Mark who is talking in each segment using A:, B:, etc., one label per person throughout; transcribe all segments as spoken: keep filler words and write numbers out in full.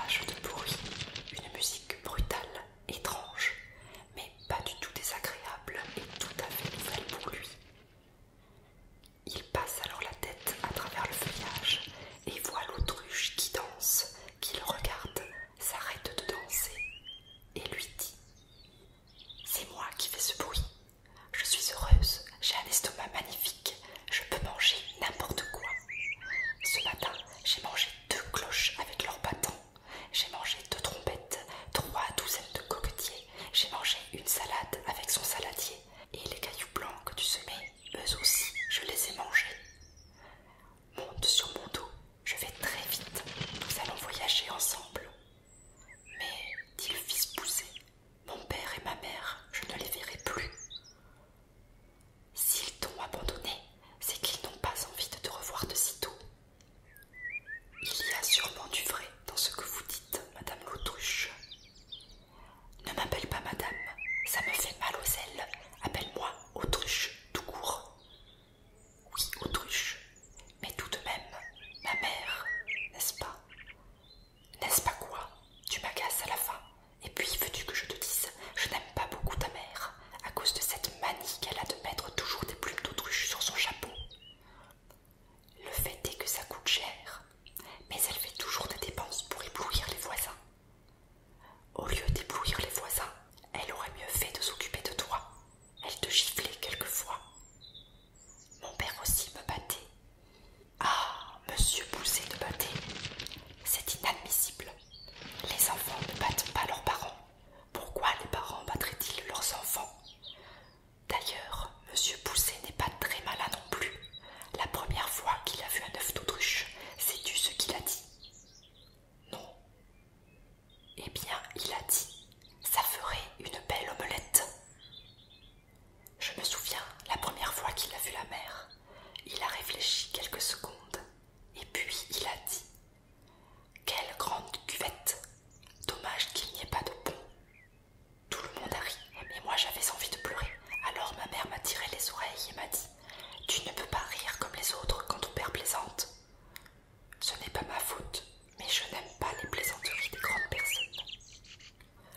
A: nuage de bruit, une musique brutale, étrange, mais pas du tout désagréable et tout à fait nouvelle pour lui. Il passe alors la tête à travers le feuillage et voit l'autruche qui danse, qui le regarde, s'arrête de danser et lui dit « C'est moi qui fais ce bruit. Je suis heureuse, j'ai un estomac magnifique, je peux manger n'importe quoi. Ce matin, j'ai mangé deux cloches avec leurs bâtons, j'ai mangé deux trompettes, trois douzaines de coquetiers, j'ai mangé une salade avec son saladier, et les cailloux blancs que tu semais, eux aussi, je les ai mangés. Monte sur mon dos, je vais très vite, nous allons voyager ensemble. Mais, dit le fils poussé, mon père et ma mère, je ne les verrai plus. S'ils t'ont abandonné, c'est qu'ils n'ont pas envie de te revoir de sitôt. Il y a sûrement du vrai dans ce que vous dites, madame l'autruche. Ne m'appelle pas madame, ça me fait mal aux ailes. Appelle-moi autruche, tout court. Oui, autruche, mais tout de même, ma mère, n'est-ce pas? N'est-ce pas quoi? Tu m'agaces à la fin. Et puis, veux-tu que je te dise, je n'aime pas beaucoup ta mère, à cause de cette manie qu'elle a de mettre toujours des plumes d'autruche sur son chapeau. Le fait est que ça coûte cher, mais elle fait toujours des dépenses pour éblouir les voisins. Au lieu d'éblouir les voisins, elle aurait mieux fait de s'occuper de toi. Elle te giflait quelquefois. Mon père aussi me battait. Ah, monsieur Poussé de battait. C'est inadmissible. Les enfants ne battent pas leurs parents. Pourquoi les parents battraient-ils leurs enfants? D'ailleurs, monsieur Poussé n'est pas très malin non plus. La première fois qu'il a vu un œuf d'autruche, sais-tu ce qu'il a dit? Non. Eh bien, il a dit, ça ferait une belle omelette. Je me souviens, la première fois qu'il a vu la mer, il a réfléchi quelques secondes, et puis il a dit, quelle grande cuvette, dommage qu'il n'y ait pas de pont. Tout le monde a ri, mais moi j'avais envie de pleurer, alors ma mère m'a tiré les oreilles et m'a dit, tu ne peux pas rire comme les autres quand ton père plaisante. Ce n'est pas ma faute, mais je n'aime pas les plaisanteries des grandes personnes.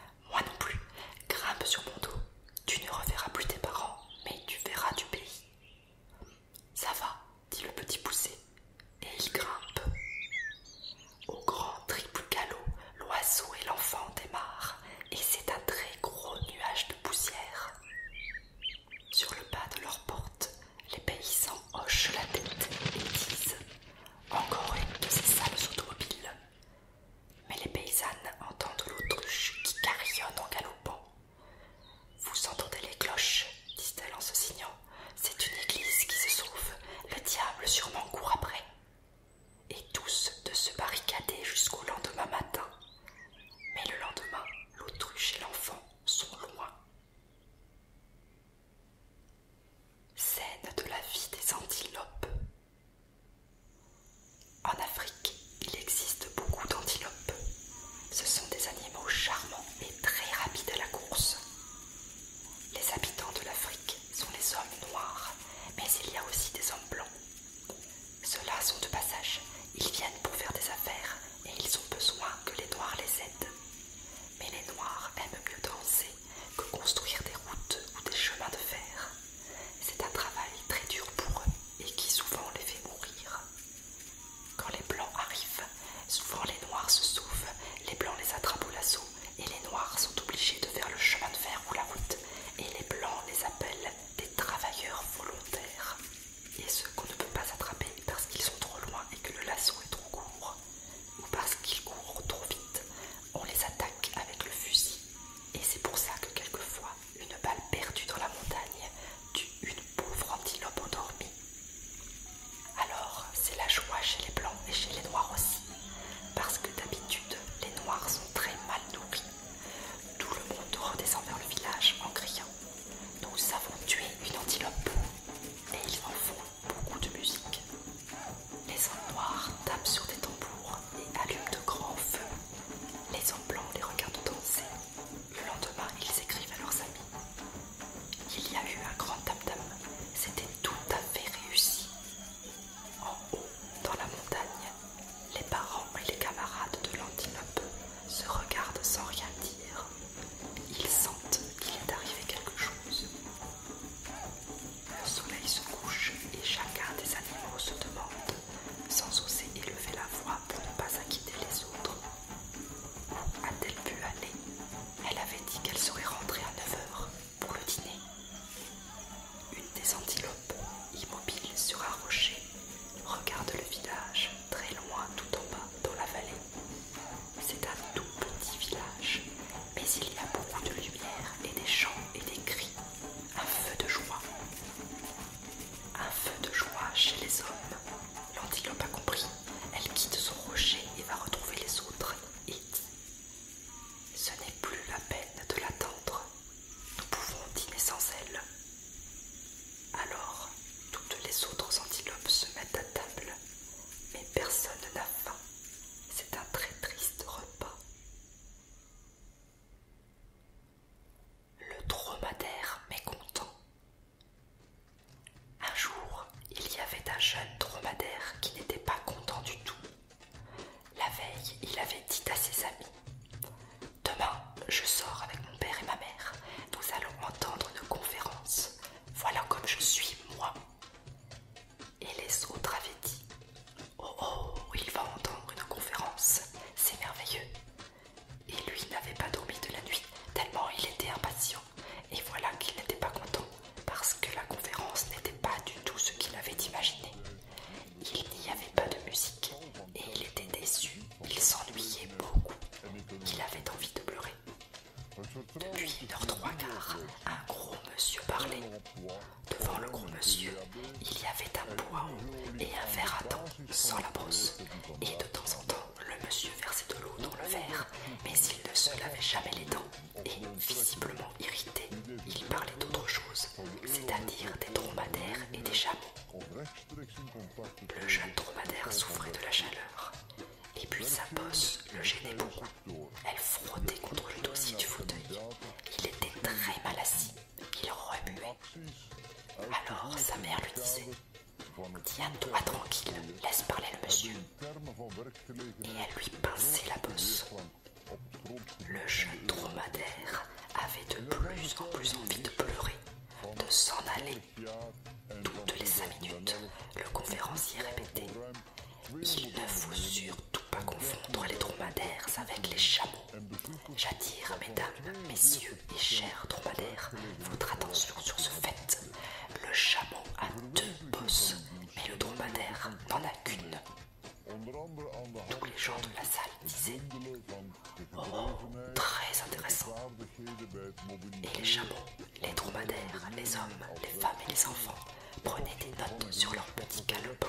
A: Depuis une heure trois quarts, un gros monsieur parlait. Devant le gros monsieur, il y avait un poireau et un verre à dents sans la brosse. Et de temps en temps, le monsieur versait de l'eau dans le verre, mais il ne se lavait jamais les dents. Et, visiblement irrité, il parlait d'autre chose, c'est-à-dire des dromadaires et des chameaux. Le jeune dromadaire souffrait de la chaleur. Et puis sa bosse le gênait beaucoup. Elle frottait contre le dossier du fauteuil. Il était très mal assis. Il remuait. Alors sa mère lui disait « Tiens-toi tranquille, laisse parler le monsieur. » Et elle lui pinçait la bosse. Le jeune dromadaire avait de plus en plus envie de pleurer, de s'en aller. Toutes les cinq minutes, le conférencier répétait « Il ne faut surtout pas confondre les dromadaires avec les chameaux. J'attire, mesdames, messieurs et chers dromadaires, votre attention sur ce fait. Le chameau a deux bosses, mais le dromadaire n'en a qu'une. » Tous les gens de la salle disaient « Oh, très intéressant !» Et les chameaux, les dromadaires, les hommes, les femmes et les enfants prenaient des notes sur leurs petits calepins.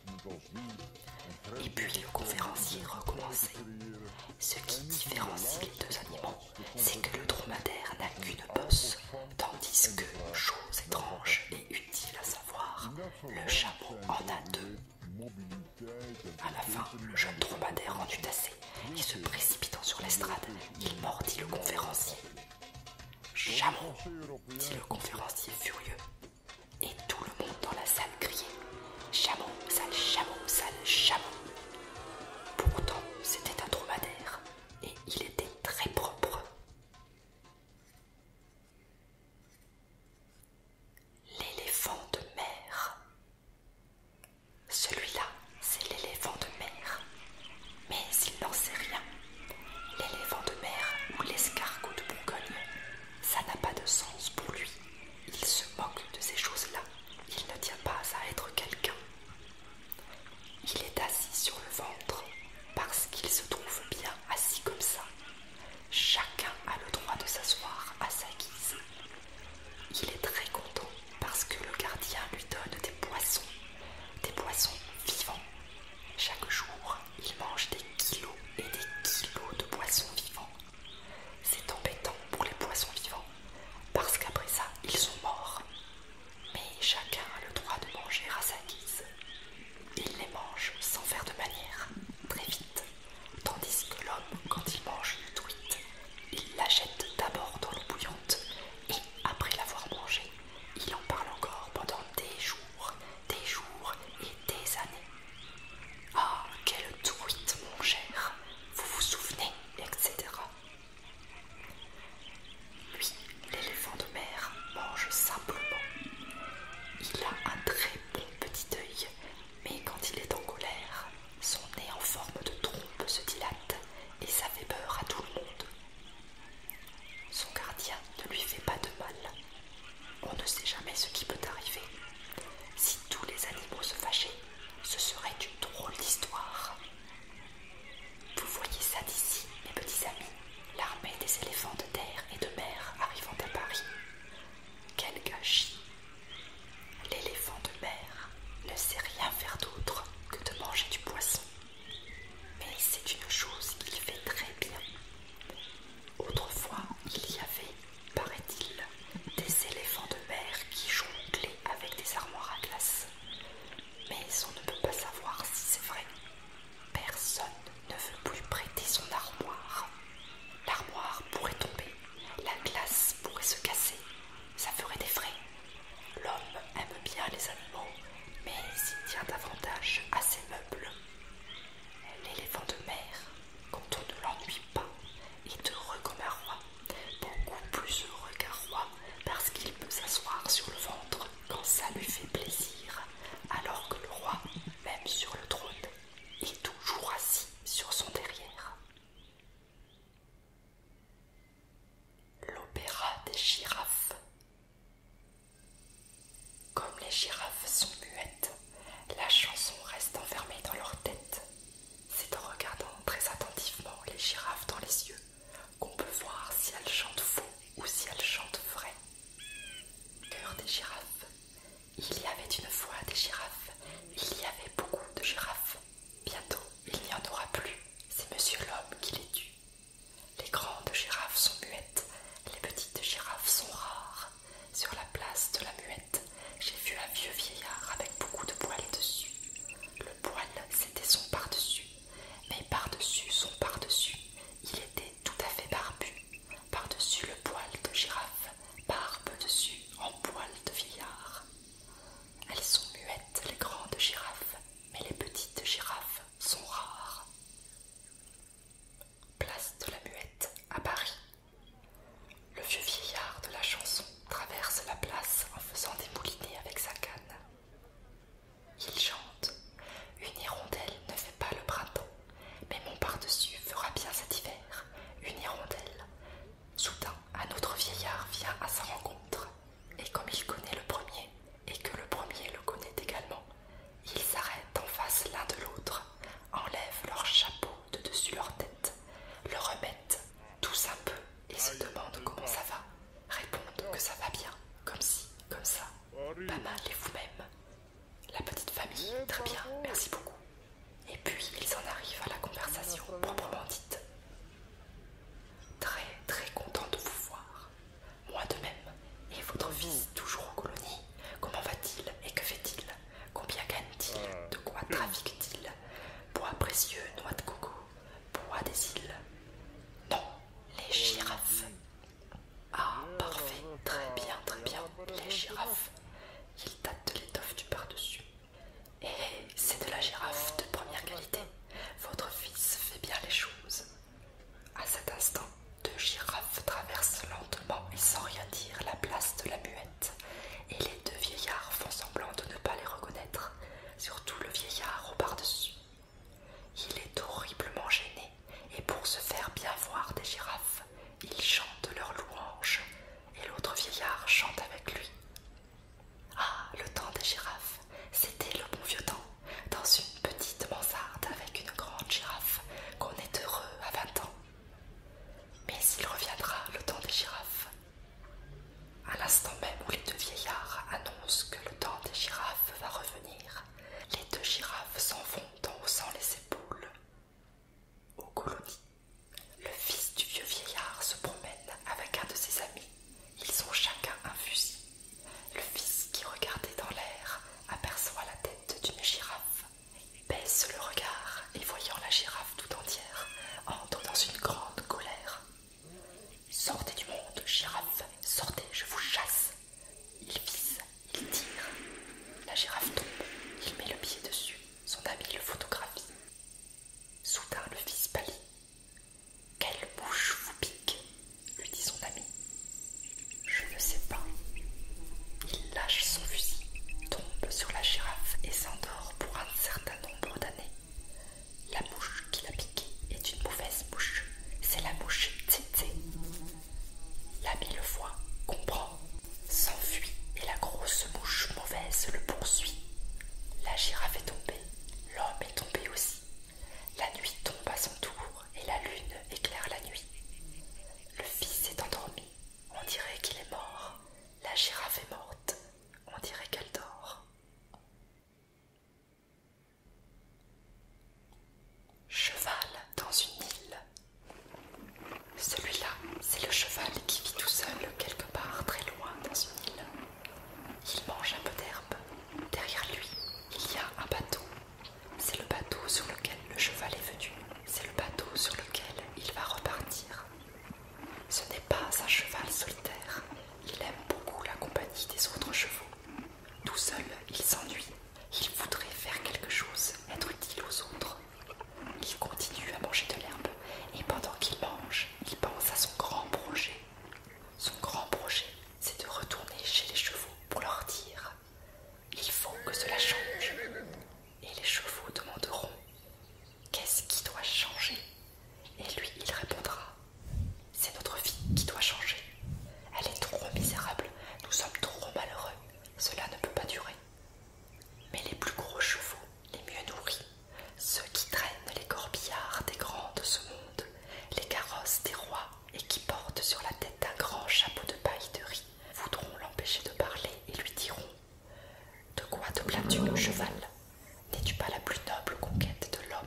A: Et puis le conférencier recommençait. Ce qui différencie les deux animaux, c'est que le dromadaire n'a qu'une bosse, tandis que, chose étrange et utile à savoir, le chameau en a deux. À la fin, le jeune dromadaire en eut assez, et se précipitant sur l'estrade, il mordit le conférencier. « Chameau !» dit le conférencier furieux. Et tout le monde dans la salle criait « Chameau, sale chameau, sale chameau !» Pourtant, c'était un dromadaire, et il était très propre. L'éléphant de mer. Celui-là, c'est l'éléphant de mer. Mais il n'en sait rien. L'éléphant de mer ou l'escargot de Bourgogne, ça n'a pas de sens pour lui. Il se moque de ces choses-là. Il ne tient pas à être quelqu'un. Il est assis sur le ventre parce qu'il se trouve bien assis comme ça. Chacun a le droit de s'asseoir à sa guise. Il est très content parce que le gardien lui donne des poissons, des poissons vivants. Chaque jour, il mange des kilos et des kilos de poissons vivants. C'est embêtant pour les poissons vivants parce qu'après ça, ils sont morts. Mais chacun a le droit de manger à sa guise. Il les mange sans faire de manière, très vite, tandis que l'homme, quand il mange une truite, il la jette d'abord dans l'eau bouillante et, après l'avoir mangée, il en parle encore pendant des jours, des jours et des années. « Ah, quelle truite, mon cher, vous vous souvenez, et cetera » Lui, l'éléphant de mer, mange simplement. Il a un très bon petit œil, mais quand il est en colère, son nez en forme de trompe se dilate et ça fait peur à tout le monde. Son gardien ne lui fait pas de mal. On ne sait jamais ce qui peut arriver. Si tous les animaux se fâchaient, ce serait une drôle d'histoire. Vous voyez ça d'ici, mes petits amis, l'armée des éléphants de terre et de mer arrivant à Paris. Quel gâchis! L'éléphant de mer ne sait rien faire d'autre que de manger du poisson. Mais c'est une chose qu'il fait très bien. Autrefois, il y avait, paraît-il, des éléphants de mer qui jonglaient avec des armoires à glace. Mais on ne peut pas savoir si c'est vrai. Personne ne veut plus prêter son armoire. L'armoire pourrait tomber, la glace pourrait se casser, ça ferait des frais. L'homme aime bien les animaux, mais il tient davantage à ses meubles. L'éléphant de mer, quand on ne l'ennuie pas, est heureux comme un roi, beaucoup plus heureux qu'un roi, parce qu'il peut s'asseoir sur le ventre quand ça lui fait plaisir, alors que le roi, même sur le trône, est toujours assis sur son derrière. L'opéra des girafes. Comme les girafes sont muettes, la chanson reste enfermée dans leur tête. C'est en regardant très attentivement les girafes dans les yeux qu'on peut voir si elles chantent faux voir des girafes, il chante leurs louanges, et l'autre vieillard chante avec lui. Ah, le temps des girafes, c'était le bon vieux temps, dans une petite mansarde avec une grande girafe, qu'on est heureux à vingt ans. Mais il reviendra le temps des girafes. À l'instant même où les deux vieillards annoncent que le temps des girafes va revenir, les deux girafes s'en vont en haussant les épaules. Aux colonies, le fils du vieux vieillard se promène avec un de ses amis. Ils ont chacun un fusil. Le fils, qui regardait dans l'air, aperçoit la tête d'une girafe, baisse le regard et voyant la girafe tout entière, entre dans une grande colère. « Sortez du monde, girafe, sortez, je vous chasse !» Il vise, il tire. La girafe tombe, il met le pied dessus, son ami le photographie. Soudain le fils pâlit. « Quelle bouche vous pique ?» lui dit son ami. « Je ne sais pas. » Il lâche son fusil, tombe sur la girafe et s'endort pour un certain nombre d'années. La mouche qui l'a piqué est une mauvaise mouche, c'est la mouche Tsetse. L'ami le voit, comprend, s'enfuit et la grosse mouche mauvaise le poursuit. La girafe est tombée, l'homme est tombé aussi. La nuit tombe à son tour et la lune éclaire la nuit. Le fils est endormi, on dirait qu'il est mort. La girafe est morte, on dirait qu'elle dort. Cheval dans une île. Celui-là, c'est le cheval qui vit tout seul quelque part très loin dans une île. Il mange un peu d'herbe. Derrière lui, il y a un bateau. C'est le bateau sur lequel le cheval est venu. C'est le bateau sur lequel il va repartir. Ce n'est pas un cheval solitaire. Il aime beaucoup la compagnie des autres chevaux. Tout seul, il s'ennuie. Il voudrait faire quelque chose, être utile aux autres. Il continue à manger de l'herbe et pendant qu'il mange, il pense à son grand projet. Son grand projet, c'est de retourner chez les chevaux pour leur dire « Il faut que cela change ». Et les chevaux demanderont « Qu'est-ce qui doit changer ?» Et lui, il répondra « C'est notre vie qui doit changer. Elle est trop misérable, nous sommes trop malheureux, cela ne peut pas durer. » Mais les plus gros chevaux, les mieux nourris, ceux qui traînent les corbillards des grands de ce monde, les carrosses des rois et qui portent sur la tête un grand chapeau de paille de riz, voudront l'empêcher de parler et lui diront « De quoi te plains-tu, cheval? N'es-tu pas la plus noble conquête de l'homme ?»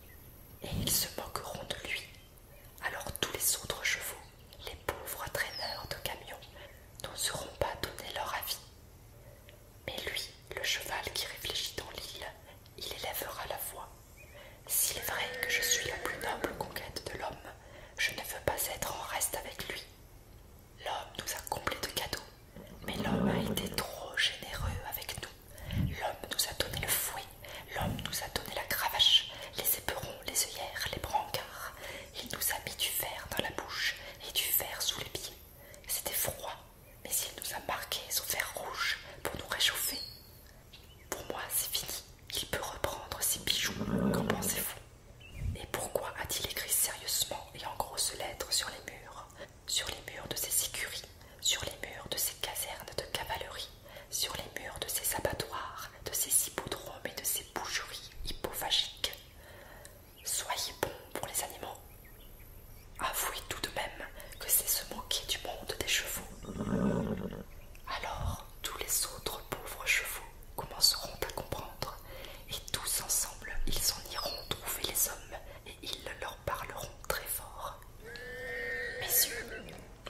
A: Et ils se moqueront de lui. Alors tous les autres chevaux, les pauvres traîneurs de camions, n'oseront pas donner leur avis. Mais lui, le cheval qui réfléchit dans l'île, il élèvera la voix. S'il est vrai que je suis la plus noble conquête de l'homme, je ne veux pas être en reste avec lui. L'homme nous a comblés de cadeaux, mais l'homme a été trop généreux avec nous. L'homme nous a donné le fouet, l'homme nous a donné la cravache, les éperons, les œillères, les brancards. Il nous a mis du fer dans la bouche et du fer sous les pieds. C'était froid, mais il nous a marqués au fer rouge pour nous réchauffer. Pour moi, c'est fini. Il peut reprendre ses bijoux. Qu'en pensez-vous? Et pourquoi a-t-il écrit sérieusement et en grosses lettres sur les murs? Sur les murs de ses écuries, sur les murs de ses casernes de cavalerie, sur les murs de ses abattoirs, de ses hippodromes et de ses boucheries hippophagiques. Soyez bons pour les animaux. Avouez tout de même que c'est se moquer du monde des chevaux. Alors, tous les autres pauvres chevaux commenceront à comprendre, et tous ensemble, ils s'en iront trouver les hommes, et ils leur parleront très fort. Messieurs,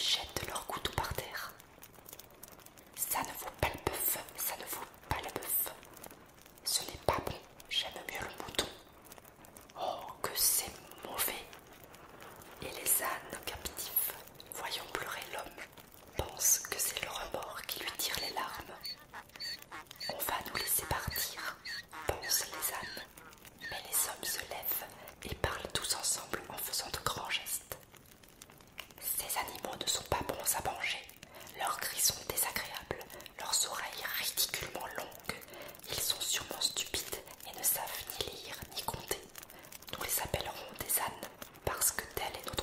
A: jettent leur couteau par terre. Ça ne vaut pas le bœuf, ça ne vaut pas le bœuf. Ce n'est pas bon, j'aime mieux le mouton. Oh, que c'est mauvais. Et les ânes captifs, voyant pleurer l'homme, pensent que c'est le remords qui lui tire les larmes. On va nous laisser partir, pensent les ânes. Mais les hommes se lèvent et parlent tous ensemble en faisant de grands gestes. Ces animaux ne sont pas bons à manger, leurs cris sont désagréables, leurs oreilles ridiculement longues, ils sont sûrement stupides et ne savent ni lire ni compter. Nous les appellerons des ânes parce que telle est notre